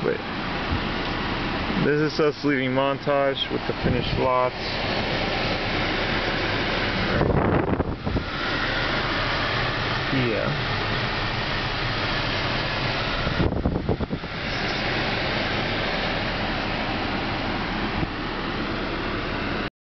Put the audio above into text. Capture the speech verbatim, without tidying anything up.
But this is us leaving Montage with the finished lots. Yeah.